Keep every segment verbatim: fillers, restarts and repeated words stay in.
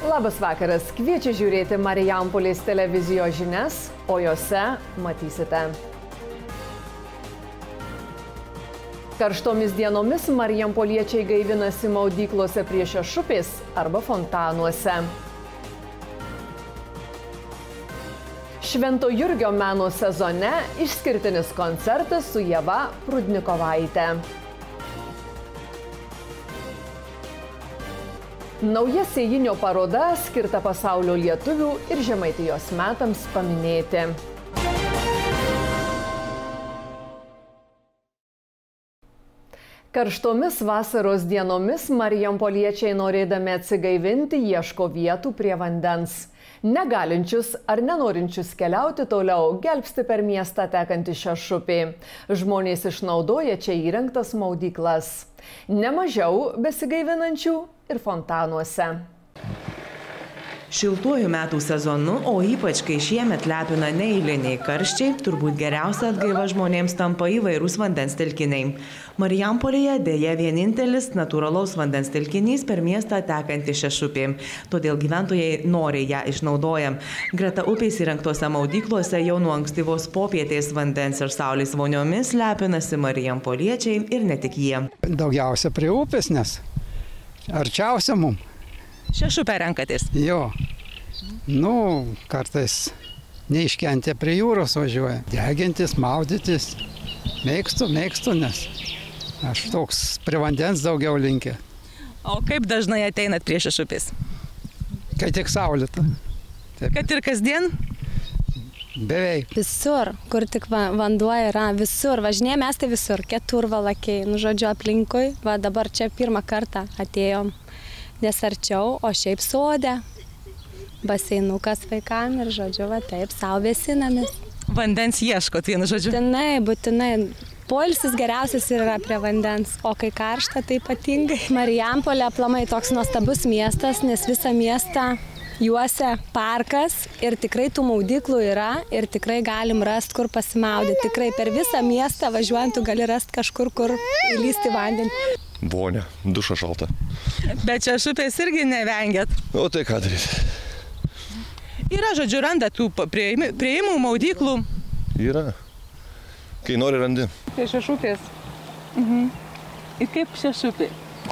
Labas vakaras, kviečiu žiūrėti Marijampolės televizijos žinias, o jose matysite. Karštomis dienomis marijampoliečiai gaivinasi maudyklose prie Šešupės arba fontanuose. Švento Jurgio meno sezone išskirtinis koncertas su Ieva Prudnikovaite. Nauja Sėjinio paroda skirta pasaulio lietuvių ir Žemaitijos metams paminėti. Karštomis vasaros dienomis marijampoliečiai norėdami atsigaivinti ieško vietų prie vandens. Negalinčius ar nenorinčius keliauti toliau gelbsti per miestą tekanti Šešupė. Žmonės išnaudoja čia įrengtas maudyklas. Nemažiau besigaivinančių ir fontanuose. Šiltuoju metų sezonu, o ypač kai šiemet lepina neeiliniai karščiai, turbūt geriausia atgaiva žmonėms tampa įvairūs vandens telkiniai. Marijampolėje dėja vienintelis natūralaus vandens telkinys per miestą tekanti Šešupė. Todėl gyventojai noriai ją išnaudoja. Greta upės įrengtose maudyklose jau nuo ankstyvos popietės vandens ir saulės voniomis lepinasi marijampoliečiai ir ne tik jie. Daugiausia prie upės, nes arčiausia mums. Šešupę renkatės? Jo. Nu, kartais neiškentė prie jūros važiuoja. Degintis, maudytis. Mėgstu, mėgstu, nes aš toks prie vandens daugiau linkė. O kaip dažnai ateinat prie Šešupės? Kai tik saulėta. Taip. Kad ir kasdien? Beveik. Visur, kur tik vanduo yra, visur. Važinėjame mes tai visur, keturvalakiai, nu žodžiu aplinkui. Va dabar čia pirmą kartą atėjom. Nes arčiau, o šiaip sode. Baseinukas vaikam ir, žodžiu, va taip, savo vėsinamis. Vandens ieškot, vienu žodžiu? Būtinai, būtinai. Poilsis geriausias yra prie vandens, o kai karšta, tai ypatingai. Marijampolė aplamai toks nuostabus miestas, nes visą miestą juosia parkas ir tikrai tų maudyklų yra ir tikrai galim rasti, kur pasimaudyti. Tikrai per visą miestą važiuojant tu gali rasti kažkur, kur įlysti vandenį. Vonia, duša šalta. Bet Šešupės irgi nevengiat. O tai ką daryti? Yra, žodžiu, randa tų prieimų maudyklų. Yra. Kai nori, randi. Tai Šešupės. Mhm. Ir kaip Šešupė?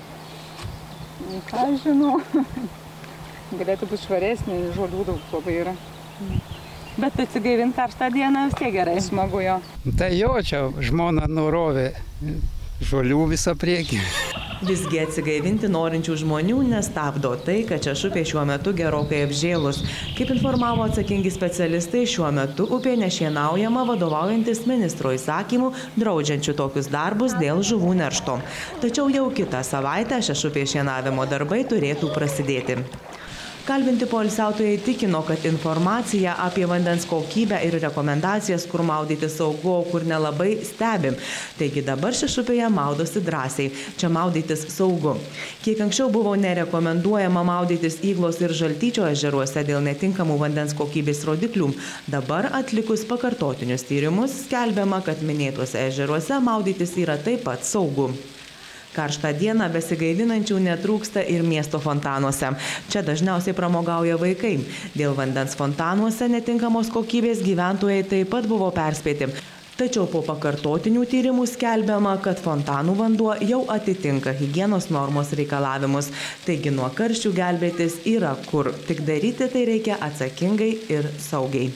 Ką žinau. Galėtų būti švaresnė, žolių daug labai yra. Bet atsigaivinti karštą dieną vis tiek gerai. Smagu jo. Tai jo, čia žmona nurovė žolių visą priekį. Visgi atsigaivinti norinčių žmonių nestabdo tai, kad Šešupė šiuo metu gerokai apžėlus. Kaip informavo atsakingi specialistai, šiuo metu upė nešienaujama vadovaujantis ministro įsakymų, draudžiančių tokius darbus dėl žuvų neršto. Tačiau jau kitą savaitę Šešupė šienavimo darbai turėtų prasidėti. Kalbinti poilsiautojai tikino, kad informacija apie vandens kokybę ir rekomendacijas, kur maudyti saugu, o kur nelabai stebim. Taigi dabar Šešupėje maudosi drąsiai. Čia maudytis saugu. Kiek anksčiau buvo nerekomenduojama maudytis Įglos ir Žaltyčio ežeruose dėl netinkamų vandens kokybės rodiklių. Dabar atlikus pakartotinius tyrimus skelbiama, kad minėtuose ežeruose maudytis yra taip pat saugu. Karštą dieną besigaivinančių netrūksta ir miesto fontanuose. Čia dažniausiai pramogauja vaikai. Dėl vandens fontanuose netinkamos kokybės gyventojai taip pat buvo perspėti. Tačiau po pakartotinių tyrimų skelbiama, kad fontanų vanduo jau atitinka higienos normos reikalavimus. Taigi nuo karščių gelbėtis yra kur. Tik daryti tai reikia atsakingai ir saugiai.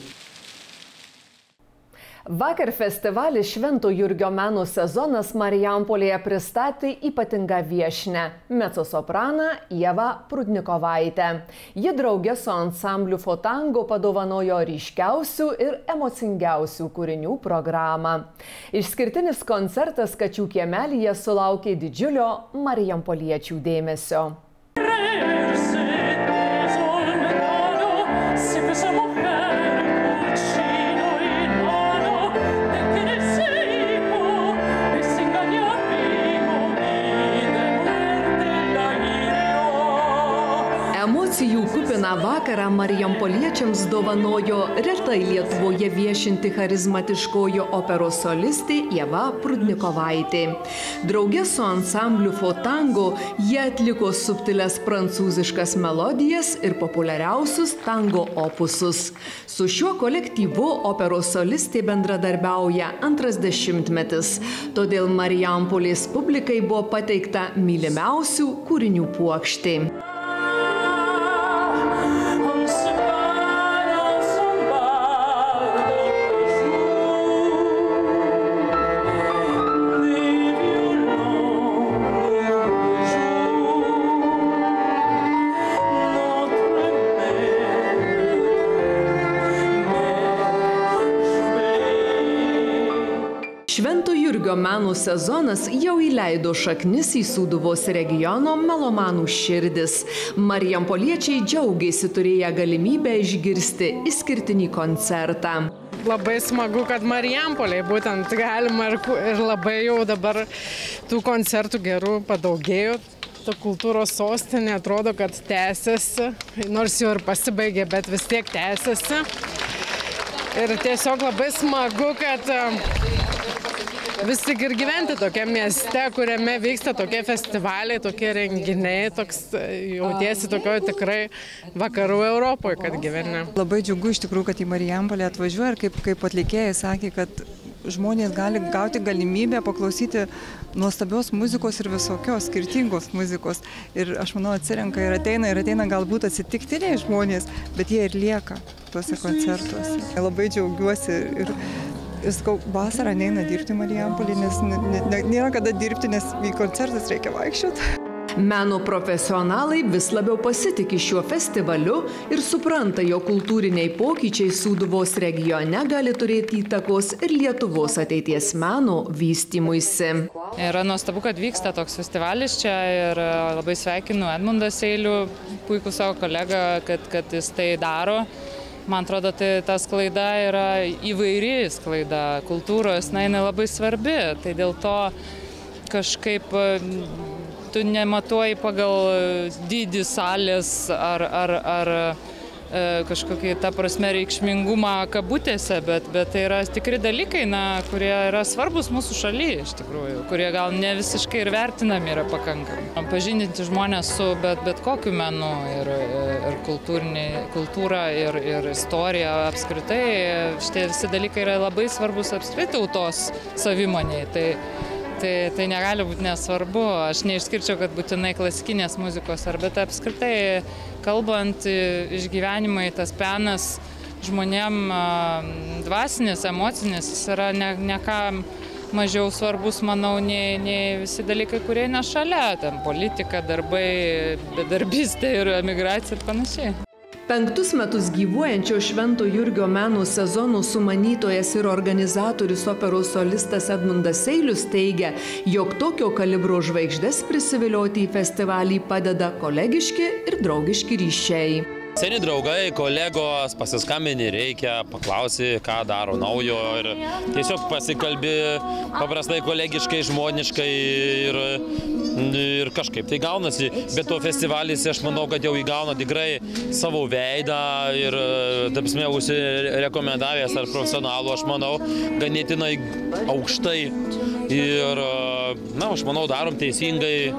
Vakar festivalis Švento Jurgio meno sezonas Marijampolėje pristatė ypatingą viešnią – mecosopraną Ievą Prudnikovaitę. Ji drauge su ansambliu Fotango padovanojo ryškiausių ir emocingiausių kūrinių programą. Išskirtinis koncertas Kačių kiemelyje sulaukė didžiulio marijampoliečių dėmesio. Emocijų kupiną vakarą marijampoliečiams dovanojo retai Lietuvoje viešinti charizmatiškoji operos solistė Ieva Prudnikovaitė. Drauge su ansambliu Fotango jie atliko subtiles prancūziškas melodijas ir populiariausius tango opusus. Su šiuo kolektyvu operos solistė bendradarbiauja antras dešimtmetis, todėl Marijampolės publikai buvo pateikta mylimiausių kūrinių puokštė. Švento Jurgio menų sezonas jau įleido šaknis į Sūduvos regiono melomanų širdis. Marijampoliečiai džiaugiasi turėję galimybę išgirsti išskirtinį koncertą. Labai smagu, kad Marijampoliai būtent galima ir, ir labai jau dabar tų koncertų gerų padaugėjo. Ta kultūros sostinė atrodo, kad tęsiasi, nors jau ir pasibaigė, bet vis tiek tęsiasi. Ir tiesiog labai smagu, kad vis tik ir gyventi tokia mieste, kuriame vyksta tokie festivaliai, tokie renginiai, toks jautiesi tokioje tikrai vakarų Europoje, kad gyveni. Labai džiugu iš tikrųjų, kad į Marijampolę atvažiuoja ir kaip, kaip atlikėjai sakė, kad žmonės gali gauti galimybę paklausyti nuostabios muzikos ir visokios, skirtingos muzikos. Ir aš manau, atsirenka ir ateina, ir ateina galbūt atsitiktiniai žmonės, bet jie ir lieka tuose koncertuose. Labai džiaugiuosi ir Ir sakau, vasarą neina dirbti Marijampolį, nes nėra kada dirbti, nes į koncertus reikia vaikščioti. Meno profesionalai vis labiau pasitiki šiuo festivaliu ir supranta, jo kultūriniai pokyčiai Sūduvos regione gali turėti įtakos ir Lietuvos ateities meno vystymuisi. Yra nuostabu, kad vyksta toks festivalis čia ir labai sveikinu Edmundą Seilių, puikų savo kolegą, kad, kad jis tai daro. Man atrodo, tai ta sklaida yra įvairi sklaida kultūros, na, jinai labai svarbi, tai dėl to kažkaip tu nematuoji pagal dydį salės ar, ar, ar e, kažkokį, ta prasme, reikšmingumą kabutėse, bet, bet tai yra tikri dalykai, na, kurie yra svarbus mūsų šalyje, iš tikrųjų, kurie gal ne visiškai ir vertinami yra pakankami. Pažindinti žmonės su bet, bet kokiu menu ir, ir kultūra ir, ir istorija apskritai, šitie visi dalykai yra labai svarbus apskritai tautos savimoniai. Tai, tai, tai negali būti nesvarbu. Aš neišskirčiau, kad būtinai klasikinės muzikos, ar bet apskritai kalbant išgyvenimai, tas penas žmonėm dvasinis, emocinis, jis yra ne, ne ką mažiau svarbus, manau, nei, nei visi dalykai, kurie eina šalia, ten politika, darbai, bedarbystė ir emigracija ir panašiai. Penktus metus gyvuojančio Švento Jurgio menų sezono sumanytojas ir organizatorius operos solistas Edmundas Seilius teigia, jog tokio kalibro žvaigždes prisivilioti į festivalį padeda kolegiški ir draugiški ryšiai. Seni draugai, kolegos, pasiskambini, reikia, paklausi, ką daro naujo ir tiesiog pasikalbi paprastai kolegiškai, žmoniškai ir, ir kažkaip tai gaunasi. Bet to festivalis, aš manau, kad jau įgauna tikrai savo veidą ir, tapsime, užsirekomendavęs ar profesionalų, aš manau, ganėtinai aukštai. Ir, na, aš manau, darom teisingai,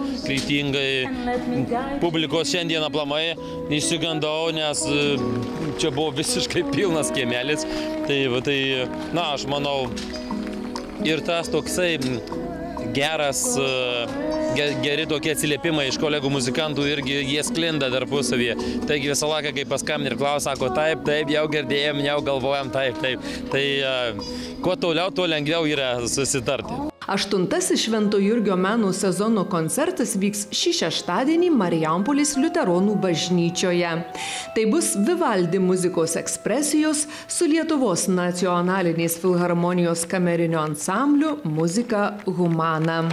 kryptingai. Publikos šiandien aplamai išsigandau, nes čia buvo visiškai pilnas kiemelis. Tai, tai, na, aš manau, ir tas toksai geras, geri tokie atsiliepimai iš kolegų muzikantų irgi jie sklinda tarpusavyje. Taigi visą laiką, kai paskambini ir klausia, sako, taip, taip, jau girdėjom, jau galvojam, taip, taip. Tai kuo toliau, tuo lengviau yra susitarti. Aštuntasis Švento Jurgio menų sezono koncertas vyks šį šeštadienį Marijampolės liuteronų bažnyčioje. Tai bus Vivaldi muzikos ekspresijos su Lietuvos nacionalinės filharmonijos kamerinio ansambliu Muzika Humana.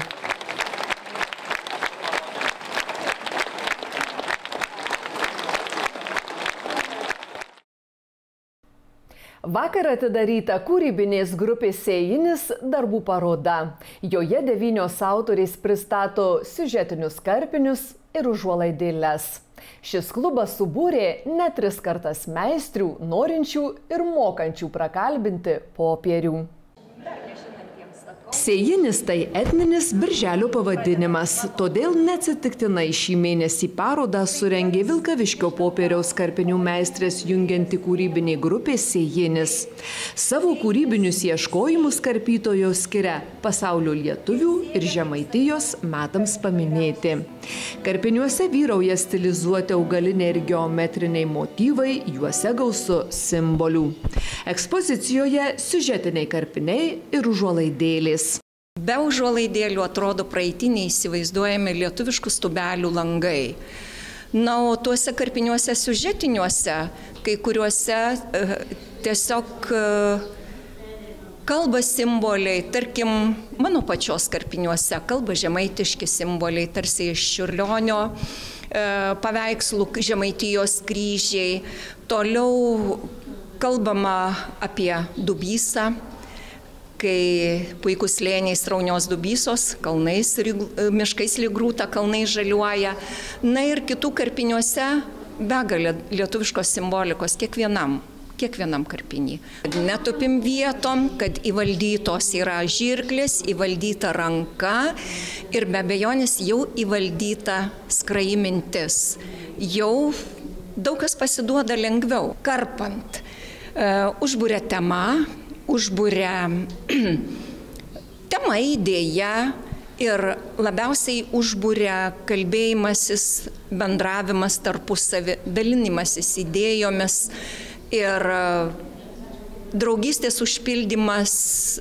Vakar atidaryta kūrybinės grupės Sėjinis darbų paroda. Joje devynios autorės pristato siužetinius karpinius, ir užuolaidėles. Šis klubas subūrė net tris kartas meistrių, norinčių ir mokančių prakalbinti popierių. Sėjinis tai etninis birželio pavadinimas, todėl neatsitiktinai šį mėnesį parodą surengė Vilkaviškio popieriaus karpinių meistrės jungianti kūrybinė grupė Sėjinis. Savo kūrybinius ieškojimus karpytojos skiria pasaulio lietuvių ir Žemaitijos metams paminėti. Karpiniuose vyrauja stilizuoti augaliniai ir geometriniai motyvai, juose gausu simbolių. Ekspozicijoje siužetiniai karpiniai ir užuolaidėlės. Be užuolaidėlių atrodo praeitiniai įsivaizduojami lietuviškų stubelių langai. Na, o tuose karpiniuose siužetiniuose, kai kuriuose e, tiesiog e, kalba simboliai, tarkim, mano pačios karpiniuose kalba žemaitiški simboliai, tarsi iš Čiurlionio e, paveikslų Žemaitijos kryžiai. Toliau kalbama apie Dubysą, kai puikus slėniai sraunios Dubysos, kalnais, miškais lyg grūta, kalnai žaliuoja. Na ir kitų karpiniuose begalė lietuviškos simbolikos kiekvienam, kiekvienam karpinį. Netupim vietom, kad įvaldytos yra žirklės, įvaldyta ranka ir be abejonės jau įvaldyta skraji mintis. Jau daug kas pasiduoda lengviau. Karpant, uh, užburia tema, užburia tema, idėja ir labiausiai užburia kalbėjimasis, bendravimas tarpusavį, dalinimasis idėjomis ir draugystės užpildymas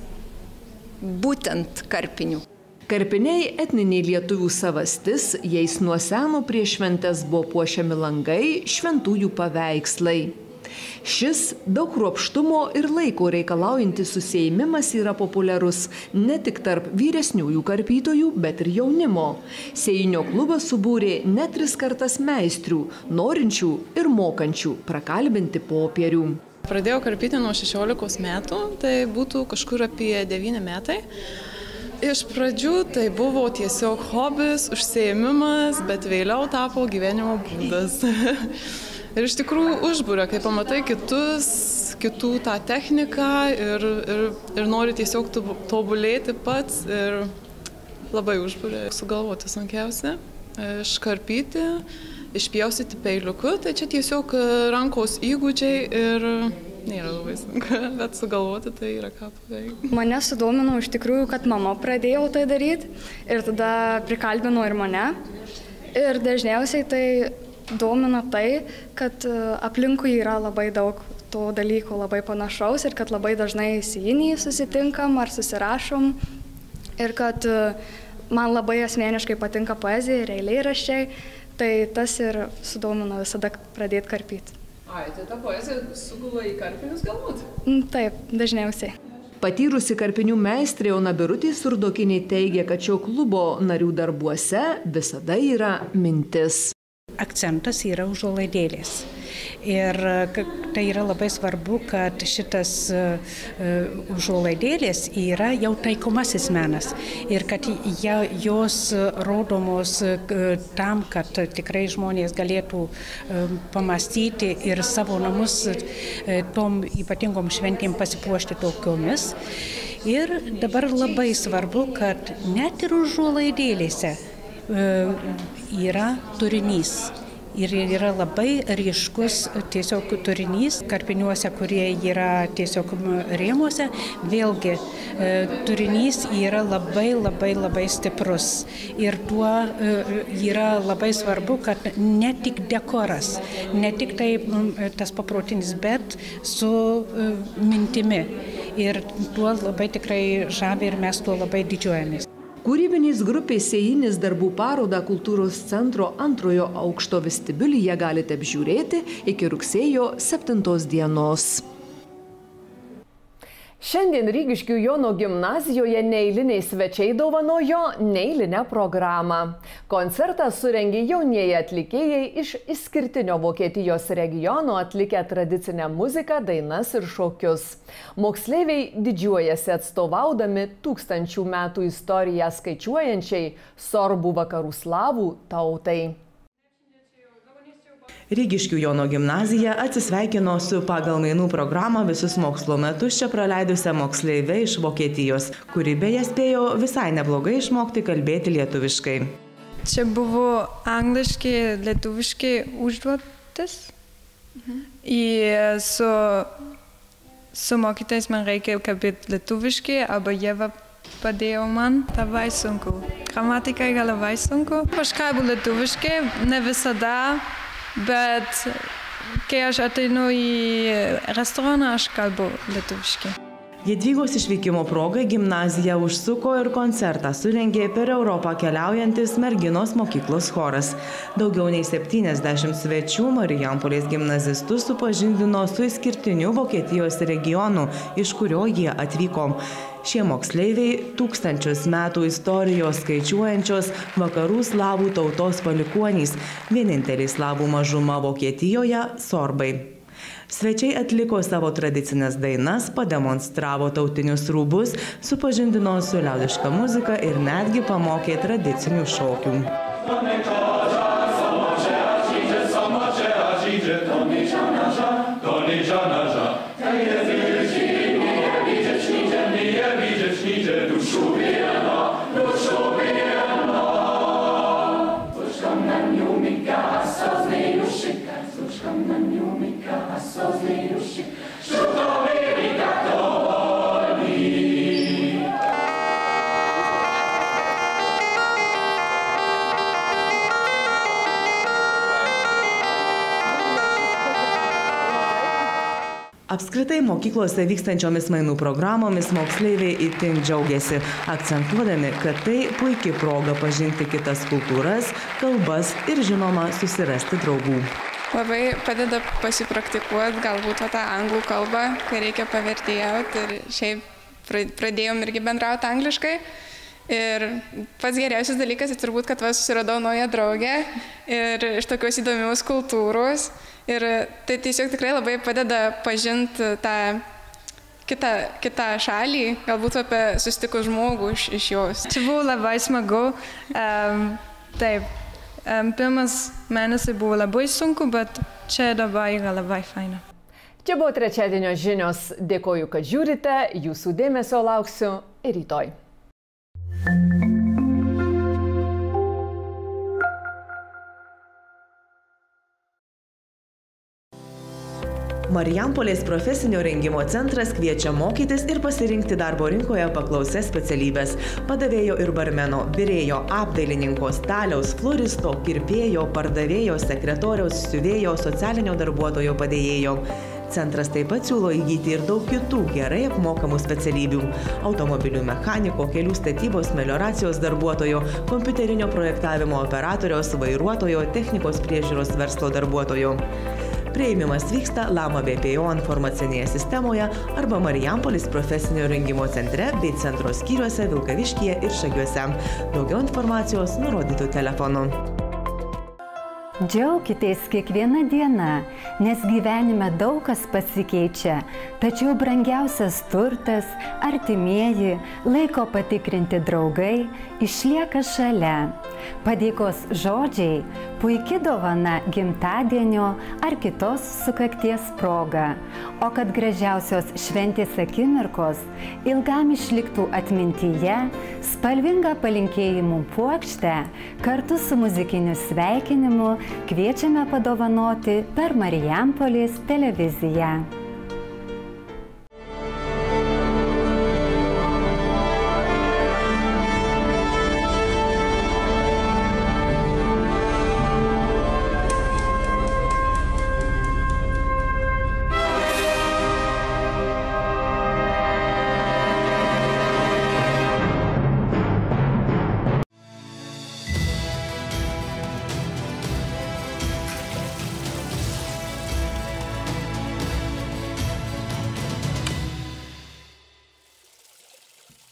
būtent karpinių. Karpiniai etniniai lietuvių savastis, jais nuo seno prieš šventes buvo puošiami langai, šventųjų paveikslai. Šis daug kruopštumo ir laiko reikalaujantis susiėmimas yra populiarus ne tik tarp vyresniųjų karpytojų, bet ir jaunimo. Sėjinio klubas subūrė net tris kartas meistrių, norinčių ir mokančių prakalbinti popierių. Pradėjau karpyti nuo šešiolikos metų, tai būtų kažkur apie devyni metai. Iš pradžių tai buvo tiesiog hobis, užsiėmimas, bet vėliau tapo gyvenimo būdas. Ir iš tikrųjų užburia, kai pamatai kitus, kitų tą techniką ir, ir, ir nori tiesiog tobulėti pats ir labai užburia. Sugalvoti sunkiausia, iškarpyti, išpjausyti peiliuku, tai čia tiesiog rankos įgūdžiai ir nėra labai sunku, bet sugalvoti tai yra ką paveikti. Mane sudomino iš tikrųjų, kad mama pradėjo tai daryti ir tada prikalbino ir mane. Ir dažniausiai tai domina tai, kad aplinkui yra labai daug to dalykų labai panašaus ir kad labai dažnai sėjinį susitinkam ar susirašom ir kad man labai asmeniškai patinka poezija ir eilėraščiai, tai tas ir sudomino visada pradėti karpyti. Ai, tai ta poezija sugula į karpinius galbūt? Taip, dažniausiai. Patyrusi karpinių meistrė Ona Birutė Surdokinė teigia, kad šio klubo narių darbuose visada yra mintis. Akcentas yra užuolaidėlės. Ir tai yra labai svarbu, kad šitas užuolaidėlės yra jau taikomasis menas. Ir kad jos rodomos tam, kad tikrai žmonės galėtų pamastyti ir savo namus tom ypatingom šventėm pasipuošti tokiomis. Ir dabar labai svarbu, kad net ir užuolaidėlėse yra turinys. Ir yra labai ryškus tiesiog turinys karpiniuose, kurie yra tiesiog rėmuose. Vėlgi, turinys yra labai labai labai stiprus. Ir tuo yra labai svarbu, kad ne tik dekoras, ne tik tai tas paprotinis, bet su mintimi. Ir tuo labai tikrai žavi ir mes tuo labai didžiuojamės. Kūrybinės grupės Sėjinis darbų parodą Kultūros centro antrojo aukšto vestibiulyje galite apžiūrėti iki rugsėjo septintos dienos. Šiandien Rygiškių Jono gimnazijoje neeiliniai svečiai dovanojo neeilinę programą. Koncertą surengė jaunieji atlikėjai iš išskirtinio Vokietijos regiono atlikę tradicinę muziką, dainas ir šokius. Moksleiviai didžiuojasi atstovaudami tūkstančių metų istoriją skaičiuojančiai sorbų vakarų slavų tautai. Rygiškių Jono gimnazija atsisveikino su pagal mainų programą visus mokslo metus čia praleidusią moksleivę iš Vokietijos, kuri beje spėjo visai neblogai išmokti kalbėti lietuviškai. Čia buvo angliškai, lietuviškai užduotis. Mhm. Ir su, su mokytais man reikia kalbėti lietuviškai, arba Jeva padėjo man, labai sunku. Gramatika yra labai sunku. Aš kalbu lietuviškai, ne visada. Bet kai aš ateinu į restoraną, aš kalbu lietuviškai. Jadvygos išvykimo progai gimnazija užsuko ir koncertą surengė per Europą keliaujantis merginos mokyklos choras. Daugiau nei septyniasdešimt svečių Marijampolės gimnazistus supažindino su išskirtiniu Vokietijos regionu, iš kurio jie atvyko. Šie moksleiviai tūkstančius metų istorijos skaičiuojančios vakarų slavų tautos palikuonys, vienintelė slavų mažuma Vokietijoje – sorbai. Svečiai atliko savo tradicinės dainas, pademonstravo tautinius rūbus, supažindino su liaudiška muzika ir netgi pamokė tradicinių šokių. Apskritai mokyklose vykstančiomis mainų programomis moksleiviai itin džiaugiasi, akcentuodami, kad tai puikiai proga pažinti kitas kultūras, kalbas ir žinoma susirasti draugų. Labai padeda pasipraktikuoti galbūt tą anglų kalbą, kai reikia pavertėjauti ir šiaip pradėjom irgi bendrauti angliškai. Ir pats geriausias dalykas, tai turbūt, kad va susiradau naują draugę ir iš tokios įdomios kultūros. Ir tai tiesiog tikrai labai padeda pažinti tą kitą, kitą šalį, galbūt apie susitikus žmogų iš, iš jos. Čia buvo labai smagu. Um, taip, um, pirmas mėnesį buvo labai sunku, bet čia dabar yra labai faina. Čia buvo trečiadienio žinios. Dėkoju, kad žiūrite. Jūsų dėmesio lauksiu ir rytoj. Marijampolės profesinio rengimo centras kviečia mokytis ir pasirinkti darbo rinkoje paklausias specialybės – padavėjo ir barmeno, virėjo, apdailininko, staliaus, floristo, kirpėjo, pardavėjo, sekretoriaus, siuvėjo, socialinio darbuotojo padėjėjo. Centras taip pat siūlo įgyti ir daug kitų gerai apmokamų specialybių – automobilių mechaniko, kelių statybos, melioracijos darbuotojo, kompiuterinio projektavimo operatoriaus, vairuotojo, technikos priežiūros verslo darbuotojo. Prieimimas vyksta Lama B P O informacinėje sistemoje arba Marijampolės profesinio rengimo centre bei centro skyriuose Vilkaviškyje ir Šakiuose. Daugiau informacijos nurodytų telefonu. Džiaukitės kiekvieną dieną, nes gyvenime daug kas pasikeičia, tačiau brangiausias turtas, artimieji, laiko patikrinti draugai išlieka šalia. Padėkos žodžiai – puikia dovana gimtadienio ar kitos sukakties proga. O kad gražiausios šventės akimirkos ilgam išliktų atmintyje, spalvingą palinkėjimų puokštę kartu su muzikiniu sveikinimu kviečiame padovanoti per Marijampolės televiziją.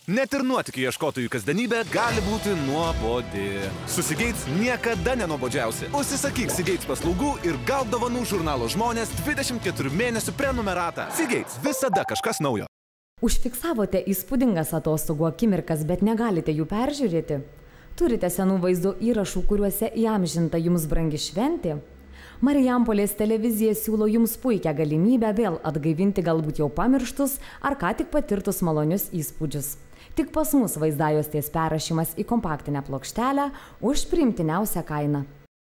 Net ir nuotykių ieškotojų kasdienybė gali būti nuobodi. Su Seagates niekada nenuobodžiausi. Užsisakyk Seagates paslaugų ir gauk dovanų žurnalo Žmonės dvidešimt keturių mėnesių prenumeratą. Seagates – visada kažkas naujo. Užfiksavote įspūdingas atostogų akimirkas, bet negalite jų peržiūrėti? Turite senų vaizdo įrašų, kuriuose įamžinta jums brangi šventė? Marijampolės televizija siūlo jums puikią galimybę vėl atgaivinti galbūt jau pamirštus ar ką tik patirtus malonius įspūdžius. Tik pas mus vaizdajuostės perrašymas į kompaktinę plokštelę už priimtiniausią kainą.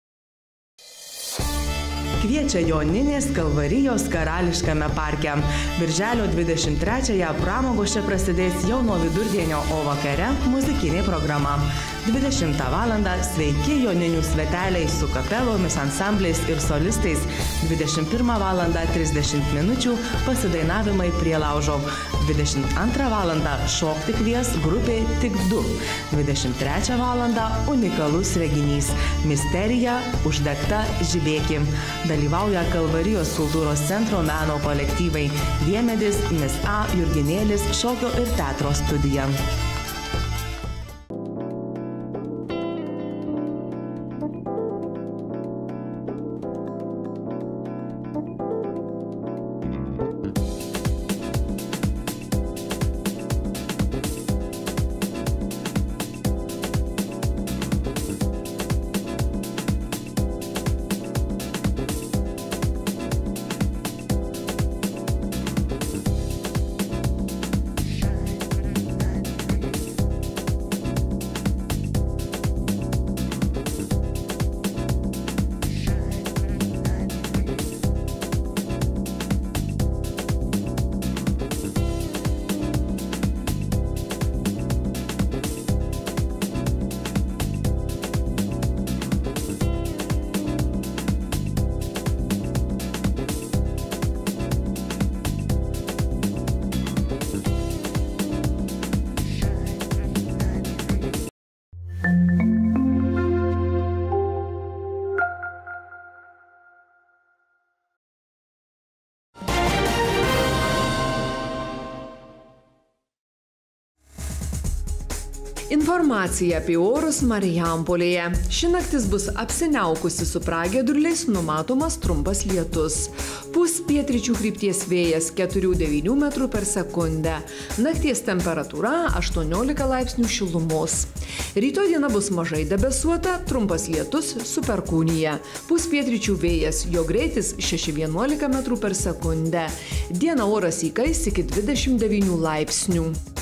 Kviečia Joninės Kalvarijos karališkame parke. Birželio dvidešimt trečiąją pramogos čia prasidės jau nuo vidurdienio, o vakare muzikinė programa. dvidešimtą valandą sveiki Joninių sveteliai su kapelomis, ansambliais ir solistais. dvidešimt pirmą valandą trisdešimt minučių pasidainavimai prie laužo. dvidešimt antrą valandą šokti kvies grupė Tik du. dvidešimt trečią valandą unikalus reginys Misterija uždegta žibėki. Dalyvauja Kalvarijos kultūros centro meno kolektyvai Diemedis, Mis A, Jurginėlis, šokio ir teatro studija. Informacija apie orus Marijampolėje. Ši naktis bus apsiniaukusi su pragiedruliais, numatomas trumpas lietus. Pūs pietryčių krypties vėjas keturių devynių metrų per sekundę. Nakties temperatūra aštuoniolika laipsnių šilumos. Rytoj diena bus mažai debesuota, trumpas lietus su perkūnija. Pūs pietryčių vėjas, jo greitis šeši vienuolika metrų per sekundę. Dieną oras įkais iki dvidešimt devynių laipsnių.